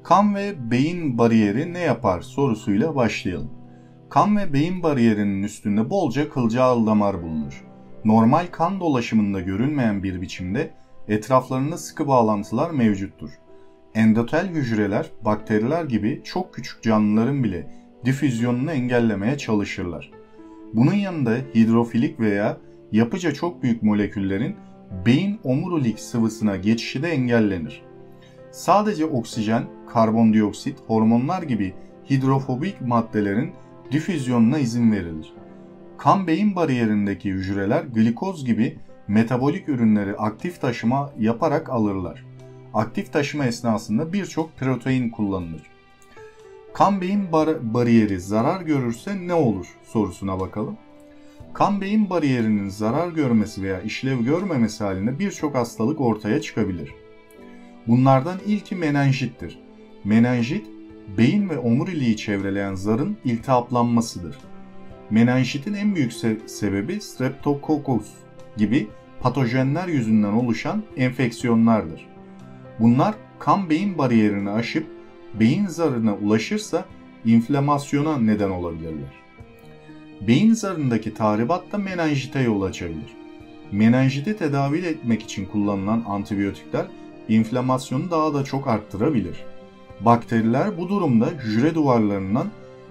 Kan ve beyin bariyeri ne yapar sorusuyla başlayalım. Kan ve beyin bariyerinin üstünde bolca kılcal damar bulunur. Normal kan dolaşımında görülmeyen bir biçimde etraflarında sıkı bağlantılar mevcuttur. Endotel hücreler, bakteriler gibi çok küçük canlıların bile difüzyonunu engellemeye çalışırlar. Bunun yanında hidrofilik veya yapıca çok büyük moleküllerin beyin omurilik sıvısına geçişi de engellenir. Sadece oksijen, karbondioksit, hormonlar gibi hidrofobik maddelerin difüzyonuna izin verilir. Kan-beyin bariyerindeki hücreler glikoz gibi metabolik ürünleri aktif taşıma yaparak alırlar. Aktif taşıma esnasında birçok protein kullanılır. Kan-beyin bariyeri zarar görürse ne olur sorusuna bakalım. Kan-beyin bariyerinin zarar görmesi veya işlev görmemesi halinde birçok hastalık ortaya çıkabilir. Bunlardan ilki menenjittir. Menenjit, beyin ve omuriliği çevreleyen zarın iltihaplanmasıdır. Menenjitin en büyük sebebi Streptococcus gibi patojenler yüzünden oluşan enfeksiyonlardır. Bunlar kan-beyin bariyerini aşıp beyin zarına ulaşırsa inflamasyona neden olabilirler. Beyin zarındaki tahribat da menenjite yol açabilir. Menenjiti tedavi etmek için kullanılan antibiyotikler inflamasyonu daha da çok arttırabilir. Bakteriler bu durumda hücre duvarlarından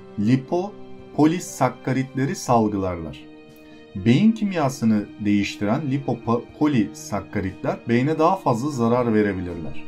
lipopolisakkaritleri salgılarlar. Beyin kimyasını değiştiren lipopolisakkaritler beyne daha fazla zarar verebilirler.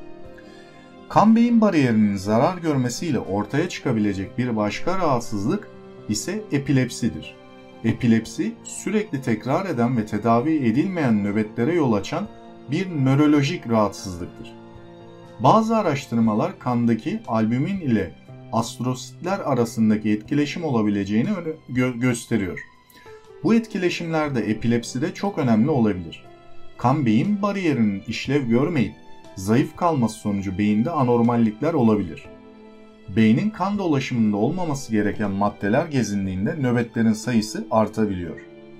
Kan-beyin bariyerinin zarar görmesiyle ortaya çıkabilecek bir başka rahatsızlık ise epilepsidir. Epilepsi, sürekli tekrar eden ve tedavi edilmeyen nöbetlere yol açan bir nörolojik rahatsızlıktır. Bazı araştırmalar kandaki albümin ile astrositler arasındaki etkileşim olabileceğini gösteriyor. Bu etkileşimler de epilepside çok önemli olabilir. Kan-beyin bariyerinin işlev görmeyip zayıf kalması sonucu beyinde anormallikler olabilir. Beynin kan dolaşımında olmaması gereken maddeler gezindiğinde nöbetlerin sayısı artabiliyor.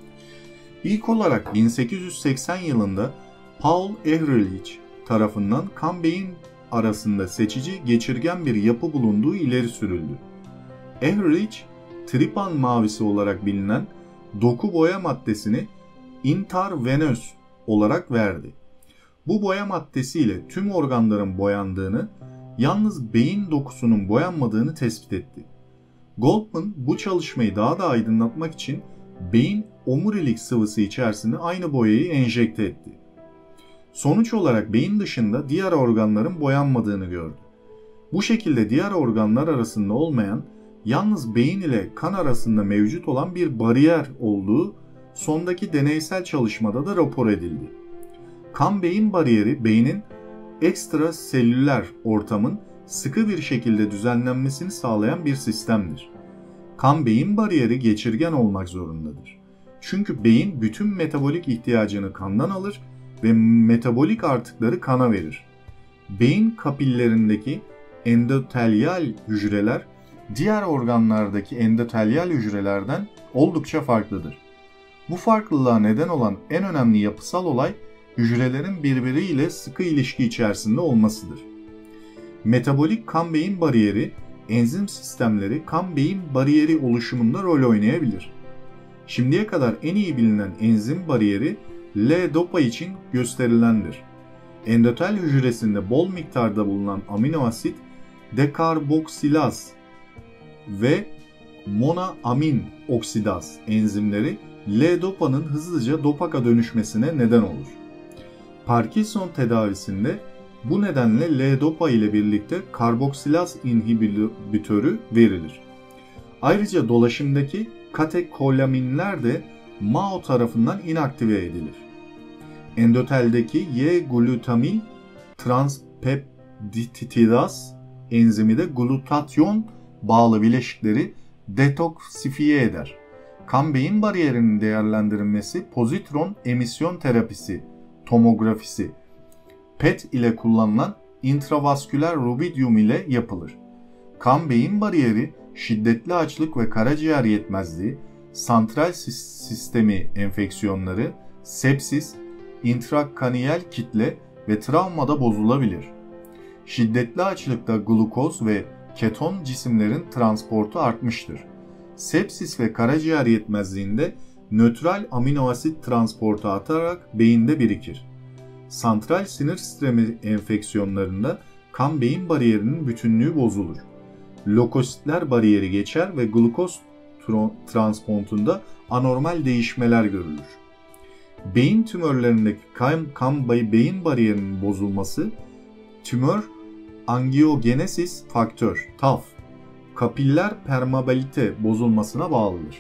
İlk olarak 1880 yılında Paul Ehrlich tarafından kan-beyin arasında seçici geçirgen bir yapı bulunduğu ileri sürüldü. Ehrlich, trypan mavisi olarak bilinen doku boya maddesini intravenöz olarak verdi. Bu boya maddesiyle tüm organların boyandığını, yalnız beyin dokusunun boyanmadığını tespit etti. Goldman bu çalışmayı daha da aydınlatmak için beyin omurilik sıvısı içerisine aynı boyayı enjekte etti. Sonuç olarak beyin dışında diğer organların boyanmadığını gördü. Bu şekilde diğer organlar arasında olmayan, yalnız beyin ile kan arasında mevcut olan bir bariyer olduğu sondaki deneysel çalışmada da rapor edildi. Kan-beyin bariyeri beynin ekstraselüler ortamın sıkı bir şekilde düzenlenmesini sağlayan bir sistemdir. Kan-beyin bariyeri geçirgen olmak zorundadır. Çünkü beyin bütün metabolik ihtiyacını kandan alır ve metabolik artıkları kana verir. Beyin kapillerindeki endotelyal hücreler diğer organlardaki endotelyal hücrelerden oldukça farklıdır. Bu farklılığa neden olan en önemli yapısal olay hücrelerin birbiriyle sıkı ilişki içerisinde olmasıdır. Metabolik kan-beyin bariyeri, enzim sistemleri kan-beyin bariyeri oluşumunda rol oynayabilir. Şimdiye kadar en iyi bilinen enzim bariyeri L-dopa için gösterilendir. Endotel hücresinde bol miktarda bulunan amino asit dekarboksilaz ve monoamin oksidaz enzimleri L-dopa'nın hızlıca dopaka dönüşmesine neden olur. Parkinson tedavisinde bu nedenle L-dopa ile birlikte karboksilaz inhibitörü verilir. Ayrıca dolaşımdaki katekolaminler de MAO tarafından inaktive edilir. Endoteldeki Y-glutamil transpeptidaz enzimi de glutatyon bağlı bileşikleri detoksifiye eder. Kan-beyin bariyerinin değerlendirilmesi pozitron emisyon terapisi, tomografisi, PET ile kullanılan intravasküler rubidium ile yapılır. Kan-beyin bariyeri şiddetli açlık ve karaciğer yetmezliği, santral sistemi enfeksiyonları, sepsis, intrakaniyel kitle ve travmada bozulabilir. şiddetli açlıkta glukoz ve keton cisimlerin transportu artmıştır. Sepsis ve karaciğer yetmezliğinde nötral amino asit transportu artarak beyinde birikir. Santral sinir sistemi enfeksiyonlarında kan-beyin bariyerinin bütünlüğü bozulur. Lökositler bariyeri geçer ve glukoz transportunda anormal değişmeler görülür. Beyin tümörlerindeki kan-beyin bariyerinin bozulması, tümör angiogenesis faktör (TAF), kapiller permeabilite bozulmasına bağlıdır.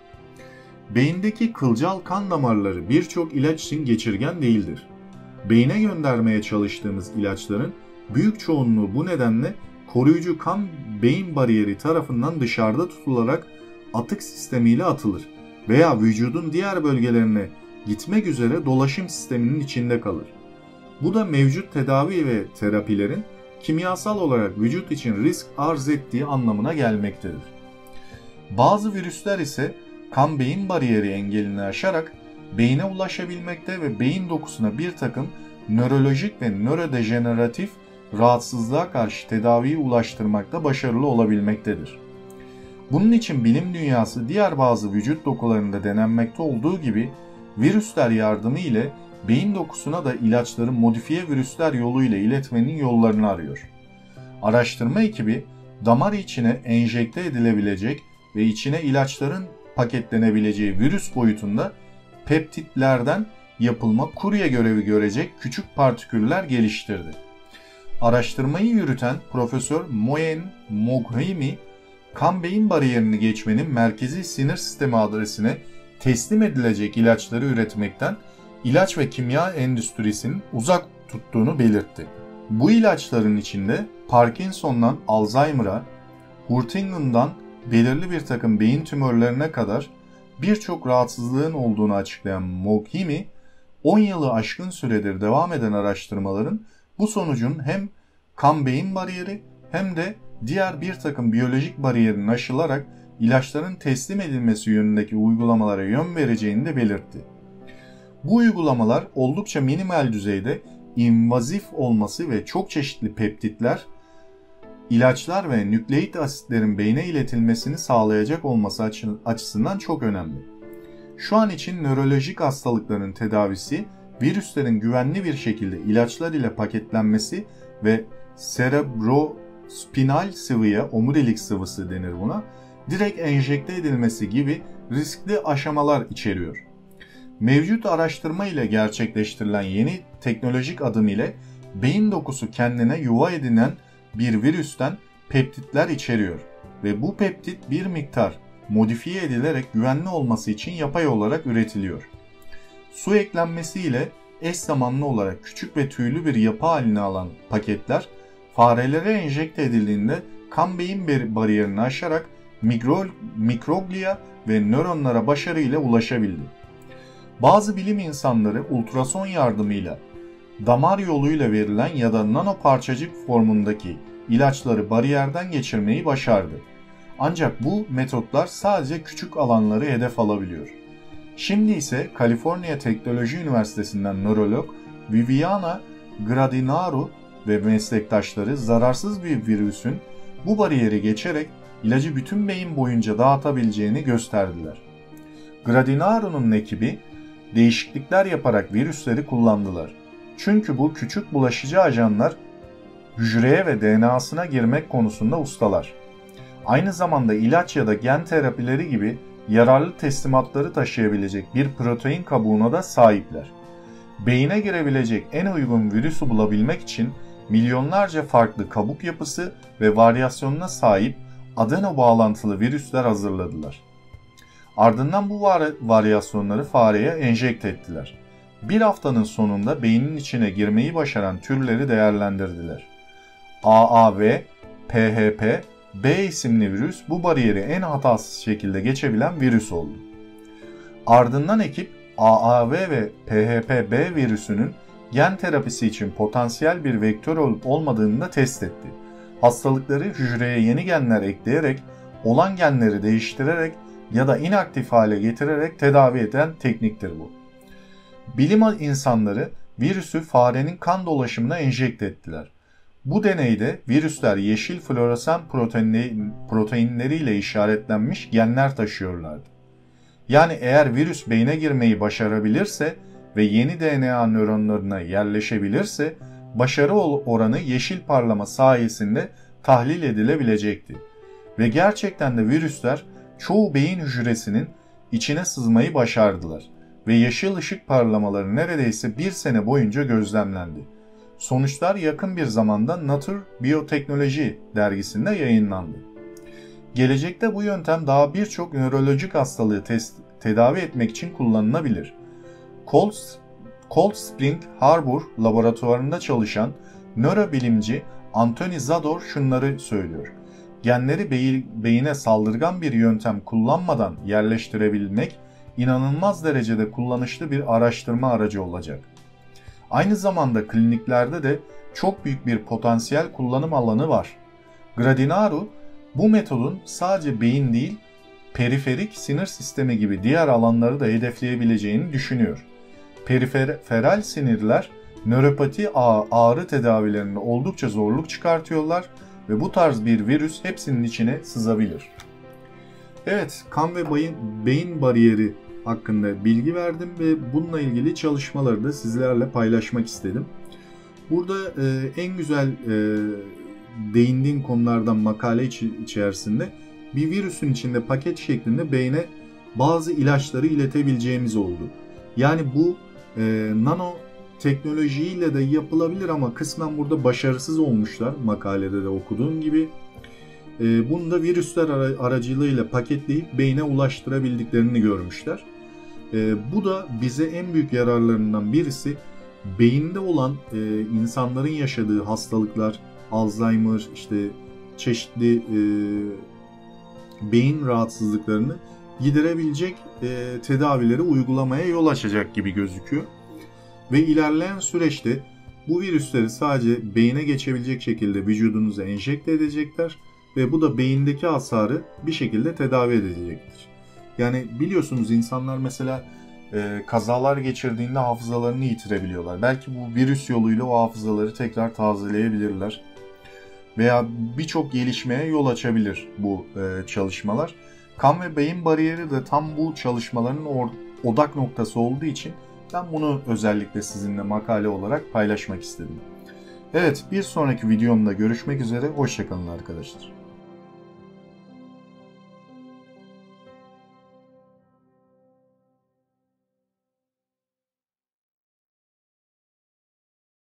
Beyindeki kılcal kan damarları birçok ilaç için geçirgen değildir. Beyne göndermeye çalıştığımız ilaçların büyük çoğunluğu bu nedenle koruyucu kan-beyin bariyeri tarafından dışarıda tutularak atık sistemiyle atılır veya vücudun diğer bölgelerine gitmek üzere dolaşım sisteminin içinde kalır. Bu da mevcut tedavi ve terapilerin kimyasal olarak vücut için risk arz ettiği anlamına gelmektedir. Bazı virüsler ise kan-beyin bariyeri engelini aşarak beyne ulaşabilmekte ve beyin dokusuna bir takım nörolojik ve nörodejeneratif rahatsızlığa karşı tedaviyi ulaştırmakta başarılı olabilmektedir. Bunun için bilim dünyası diğer bazı vücut dokularında denenmekte olduğu gibi virüsler yardımı ile beyin dokusuna da ilaçları modifiye virüsler yoluyla iletmenin yollarını arıyor. Araştırma ekibi damar içine enjekte edilebilecek ve içine ilaçların paketlenebileceği virüs boyutunda peptitlerden yapılma kurye görevi görecek küçük partiküller geliştirdi. Araştırmayı yürüten Profesör Moen Moghimi, kan-beyin bariyerini geçmenin merkezi sinir sistemi adresine teslim edilecek ilaçları üretmekten ilaç ve kimya endüstrisinin uzak tuttuğunu belirtti. Bu ilaçların içinde Parkinson'dan Alzheimer'a, Huntington'dan belirli bir takım beyin tümörlerine kadar birçok rahatsızlığın olduğunu açıklayan Moghimi, 10 yılı aşkın süredir devam eden araştırmaların bu sonucun hem kan-beyin bariyeri hem de diğer bir takım biyolojik bariyerin aşılarak ilaçların teslim edilmesi yönündeki uygulamalara yön vereceğini de belirtti. Bu uygulamalar oldukça minimal düzeyde invazif olması ve çok çeşitli peptitler, ilaçlar ve nükleik asitlerin beyne iletilmesini sağlayacak olması açısından çok önemli. Şu an için nörolojik hastalıkların tedavisi, virüslerin güvenli bir şekilde ilaçlar ile paketlenmesi ve serebrospinal sıvıya, omurilik sıvısı denir buna, direkt enjekte edilmesi gibi riskli aşamalar içeriyor. Mevcut araştırma ile gerçekleştirilen yeni teknolojik adım ile beyin dokusu kendine yuva edinen bir virüsten peptitler içeriyor ve bu peptit bir miktar modifiye edilerek güvenli olması için yapay olarak üretiliyor. Su eklenmesiyle eş zamanlı olarak küçük ve tüylü bir yapı haline alan paketler farelere enjekte edildiğinde kan-beyin bariyerini aşarak mikroglia ve nöronlara başarıyla ulaşabildi. Bazı bilim insanları ultrason yardımıyla damar yoluyla verilen ya da nanoparçacık formundaki ilaçları bariyerden geçirmeyi başardı. Ancak bu metotlar sadece küçük alanları hedef alabiliyor. Şimdi ise Kaliforniya Teknoloji Üniversitesi'nden nörolog Viviana Gradinaro ve meslektaşları zararsız bir virüsün bu bariyeri geçerek ilacı bütün beyin boyunca dağıtabileceğini gösterdiler. Gradinaro'nun ekibi değişiklikler yaparak virüsleri kullandılar. Çünkü bu küçük bulaşıcı ajanlar hücreye ve DNA'sına girmek konusunda ustalar. Aynı zamanda ilaç ya da gen terapileri gibi yararlı teslimatları taşıyabilecek bir protein kabuğuna da sahipler. Beyine girebilecek en uygun virüsü bulabilmek için milyonlarca farklı kabuk yapısı ve varyasyonuna sahip adeno bağlantılı virüsler hazırladılar. Ardından bu varyasyonları fareye enjekte ettiler. Bir haftanın sonunda beynin içine girmeyi başaran türleri değerlendirdiler. AAV, PHP, B isimli virüs bu bariyeri en hatasız şekilde geçebilen virüs oldu. Ardından ekip AAV ve PHP-B virüsünün gen terapisi için potansiyel bir vektör olup olmadığını da test etti. Hastalıkları hücreye yeni genler ekleyerek, olan genleri değiştirerek ya da inaktif hale getirerek tedavi eden tekniktir bu. Bilim insanları virüsü farenin kan dolaşımına enjekte ettiler. Bu deneyde virüsler yeşil floresan proteinleriyle işaretlenmiş genler taşıyorlardı. Yani eğer virüs beyne girmeyi başarabilirse ve yeni DNA nöronlarına yerleşebilirse başarı oranı yeşil parlama sayesinde tahlil edilebilecekti. Ve gerçekten de virüsler çoğu beyin hücresinin içine sızmayı başardılar ve yeşil ışık parlamaları neredeyse 1 sene boyunca gözlemlendi. Sonuçlar yakın bir zamanda Nature Biotechnology dergisinde yayınlandı. Gelecekte bu yöntem daha birçok nörolojik hastalığı tedavi etmek için kullanılabilir. Cold Spring Harbor laboratuvarında çalışan nörobilimci Anthony Zador şunları söylüyor. Genleri beyine saldırgan bir yöntem kullanmadan yerleştirebilmek inanılmaz derecede kullanışlı bir araştırma aracı olacak. Aynı zamanda kliniklerde de çok büyük bir potansiyel kullanım alanı var. Gradinaro bu metodun sadece beyin değil, periferik sinir sistemi gibi diğer alanları da hedefleyebileceğini düşünüyor. Periferal sinirler nöropati ağrı tedavilerinde oldukça zorluk çıkartıyorlar ve bu tarz bir virüs hepsinin içine sızabilir. Evet, kan ve beyin bariyeri hakkında bilgi verdim ve bununla ilgili çalışmaları da sizlerle paylaşmak istedim. Burada en güzel değindiğim konulardan makale içerisinde bir virüsün içinde paket şeklinde beyne bazı ilaçları iletebileceğimiz oldu. Yani bu nano teknolojiyle de yapılabilir ama kısmen burada başarısız olmuşlar makalede de okuduğum gibi. Bunu da virüsler aracılığıyla paketleyip beyne ulaştırabildiklerini görmüşler. Bu da bize en büyük yararlarından birisi beyinde olan insanların yaşadığı hastalıklar, Alzheimer, işte çeşitli beyin rahatsızlıklarını giderebilecek tedavileri uygulamaya yol açacak gibi gözüküyor. Ve ilerleyen süreçte bu virüsleri sadece beyne geçebilecek şekilde vücudunuza enjekte edecekler ve bu da beyindeki hasarı bir şekilde tedavi edecektir. Yani biliyorsunuz insanlar mesela kazalar geçirdiğinde hafızalarını yitirebiliyorlar. Belki bu virüs yoluyla o hafızaları tekrar tazeleyebilirler. Veya birçok gelişmeye yol açabilir bu çalışmalar. Kan ve beyin bariyeri de tam bu çalışmaların odak noktası olduğu için ben bunu özellikle sizinle makale olarak paylaşmak istedim. Evet, bir sonraki videomda görüşmek üzere. Hoşça kalın arkadaşlar.